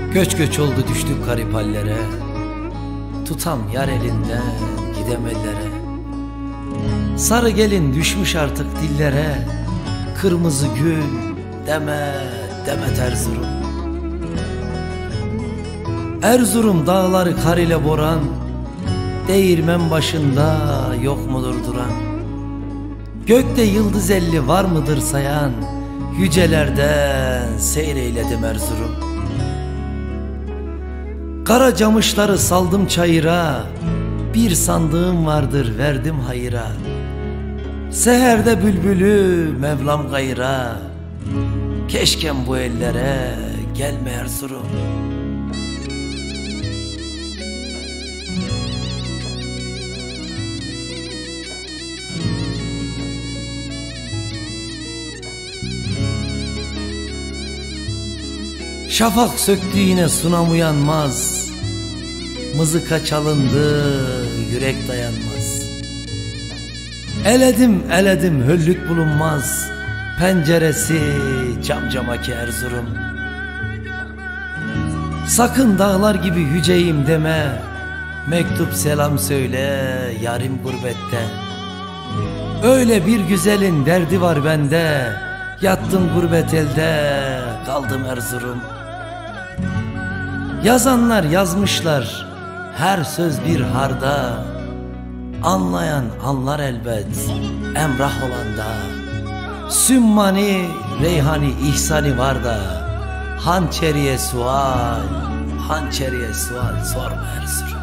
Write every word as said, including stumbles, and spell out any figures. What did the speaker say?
Göç göç oldu düştük garip hallere, tutam yar elinden gidem ellere. Sarı gelin düşmüş artık dillere, kırmızı gül deme Demet Erzurum. Erzurum dağları kar ile boran, değirmen başında yok mudur duran? Gökte yıldız elli var mıdır sayan, yücelerden seyreyledim Erzurum. Kara camışları saldım çayıra, bir sandığım vardır verdim hayıra. Seherde bülbülü Mevlam gayra, keşkem bu ellere gelme Erzurum. Şafak söktü yine sunam uyanmaz, mızıka çalındı yürek dayanmaz. Eledim eledim höllük bulunmaz, penceresi cam camaki Erzurum. Sakın dağlar gibi yüceyim deme, mektup selam söyle yarim gurbette. Öyle bir güzelin derdi var bende, yattım gurbet elde kaldım Erzurum. Yazanlar yazmışlar her söz bir harda, anlayan anlar elbet emrah olanda. Sümmani, reyhani, ihsani var da, hançeriye sual, hançeriye sual sorma Erzurum.